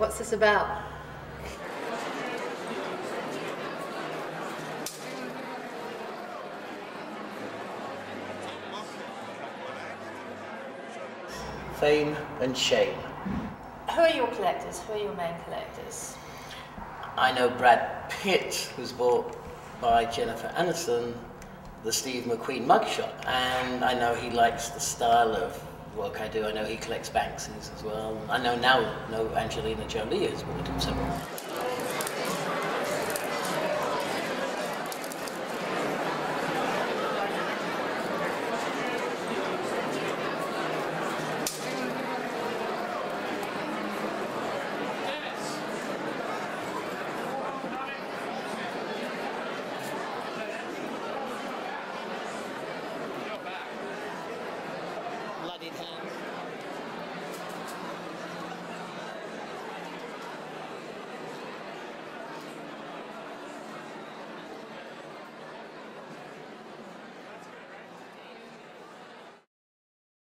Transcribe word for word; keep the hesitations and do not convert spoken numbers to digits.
What's this about? Fame and shame. Who are your collectors? Who are your main collectors? I know Brad Pitt was bought by Jennifer Aniston the Steve McQueen mugshot, and I know he likes the style of work I do. I know he collects Banksy's as well. I know now, know Angelina Jolie has bought him several.